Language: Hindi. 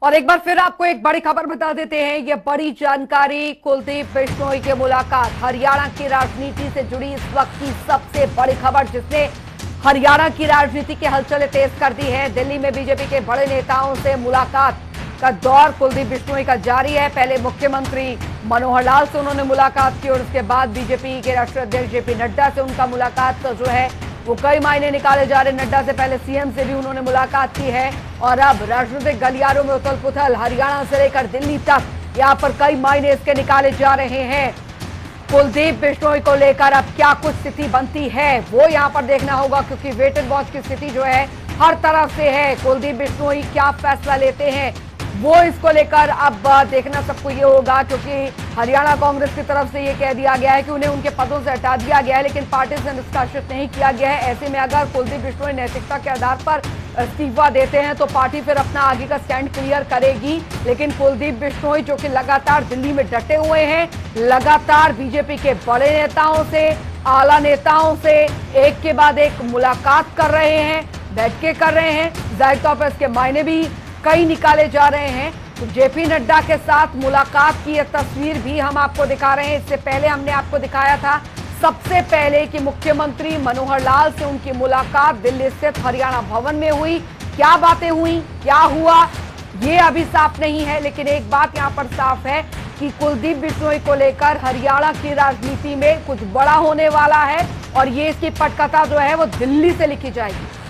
और एक बार फिर आपको एक बड़ी खबर बता देते हैं। ये बड़ी जानकारी, कुलदीप बिश्नोई की मुलाकात, हरियाणा की राजनीति से जुड़ी इस वक्त की सबसे बड़ी खबर, जिसने हरियाणा की राजनीति की हलचलें तेज कर दी है। दिल्ली में बीजेपी के बड़े नेताओं से मुलाकात का दौर कुलदीप बिश्नोई का जारी है। पहले मुख्यमंत्री मनोहर लाल से उन्होंने मुलाकात की और उसके बाद बीजेपी के राष्ट्रीय अध्यक्ष जेपी नड्डा से उनका मुलाकात जो है वो कई मायने निकाले जा रहे। नड्डा से पहले सीएम से भी उन्होंने मुलाकात की है और अब राजनीतिक गलियारों में उथल पुथल, हरियाणा से लेकर दिल्ली तक यहाँ पर कई मायने इसके निकाले जा रहे हैं। कुलदीप बिश्नोई को लेकर अब क्या कुछ स्थिति बनती है वो यहाँ पर देखना होगा, क्योंकि वेट एंड वॉच की स्थिति जो है हर तरफ से है। कुलदीप बिश्नोई क्या फैसला लेते हैं वो इसको लेकर अब देखना सबको ये होगा, क्योंकि हरियाणा कांग्रेस की तरफ से ये कह दिया गया है कि उन्हें उनके पदों से हटा दिया गया है, लेकिन पार्टी से निष्कासित नहीं किया गया है। ऐसे में अगर कुलदीप बिश्नोई नैतिकता के आधार पर इस्तीफा देते हैं तो पार्टी फिर अपना आगे का स्टैंड क्लियर करेगी। लेकिन कुलदीप बिश्नोई जो कि लगातार दिल्ली में डटे हुए हैं, लगातार बीजेपी के बड़े नेताओं से, आला नेताओं से एक के बाद एक मुलाकात कर रहे हैं, बैठ के कर रहे हैं। जाहिर तौर पर इसके मायने भी कई निकाले जा रहे हैं। तो जेपी नड्डा के साथ मुलाकात की यह तस्वीर भी हम आपको दिखा रहे हैं। इससे पहले हमने आपको दिखाया था सबसे पहले कि मुख्यमंत्री मनोहर लाल से उनकी मुलाकात दिल्ली स्थित हरियाणा भवन में हुई। क्या बातें हुई, क्या हुआ, ये अभी साफ नहीं है, लेकिन एक बात यहां पर साफ है कि कुलदीप बिश्नोई को लेकर हरियाणा की राजनीति में कुछ बड़ा होने वाला है और ये इसकी पटकथा जो है वो दिल्ली से लिखी जाएगी।